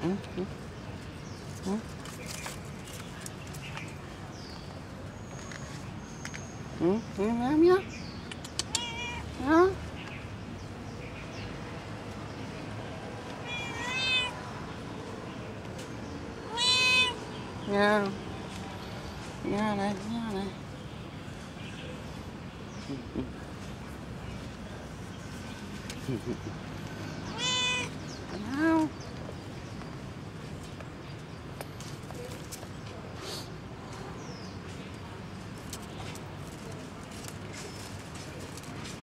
Ừ, ừ, ừ. Ừ, ừ, làm nhá. Đó. Nha. Nha này, nha này. Ừ, ừ. Nào.